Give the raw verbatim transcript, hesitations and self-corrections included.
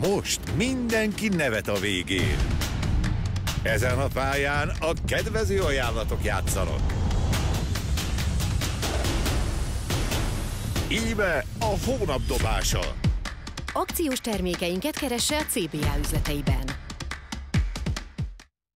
Most mindenki nevet a végén. Ezen a pályán a kedvező ajánlatok játszanak. Íme a hónap dobása. Akciós termékeinket keresse a cé bé á üzleteiben.